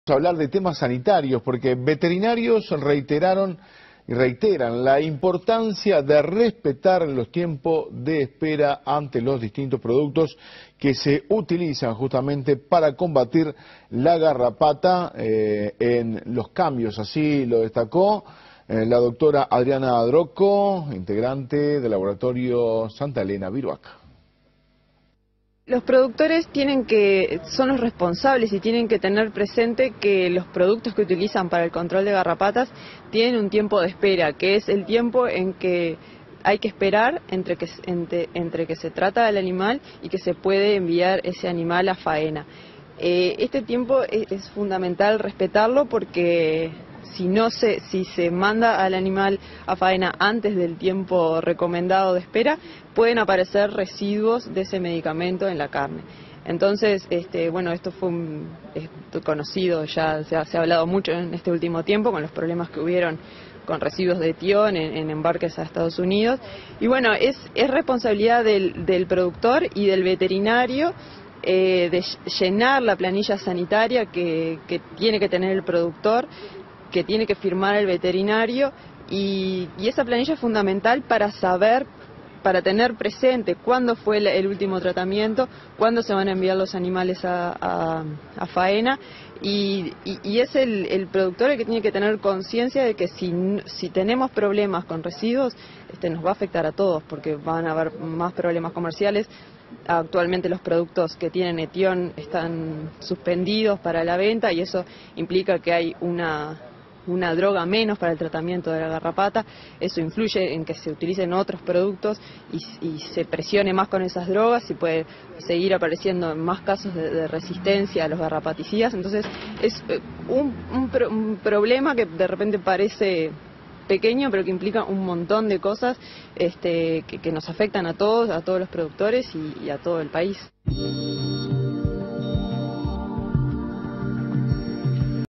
A hablar de temas sanitarios, porque veterinarios reiteran la importancia de respetar los tiempos de espera ante los distintos productos que se utilizan justamente para combatir la garrapata en los cambios. Así lo destacó la doctora Adriana Adroco, integrante del laboratorio Santa Elena Viruaca. Los productores son los responsables y tienen que tener presente que los productos que utilizan para el control de garrapatas tienen un tiempo de espera, que es el tiempo en que hay que esperar entre que se trata del animal y que se puede enviar ese animal a faena. Este tiempo es fundamental respetarlo porque si se manda al animal a faena antes del tiempo recomendado de espera, pueden aparecer residuos de ese medicamento en la carne. Entonces, bueno, esto fue conocido, ya se ha hablado mucho en este último tiempo con los problemas que hubieron con residuos de tión en embarques a Estados Unidos. Y bueno, es responsabilidad del productor y del veterinario de llenar la planilla sanitaria que tiene que tener el productor, que tiene que firmar el veterinario, y esa planilla es fundamental para tener presente cuándo fue el último tratamiento, cuándo se van a enviar los animales a faena, y es el productor el que tiene que tener conciencia de que si tenemos problemas con residuos, nos va a afectar a todos, porque van a haber más problemas comerciales. Actualmente los productos que tienen etión están suspendidos para la venta y eso implica que hay una droga menos para el tratamiento de la garrapata. Eso influye en que se utilicen otros productos y se presione más con esas drogas y puede seguir apareciendo más casos de resistencia a los garrapaticidas. Entonces es un problema que de repente parece pequeño, pero que implica un montón de cosas que nos afectan a todos los productores y a todo el país.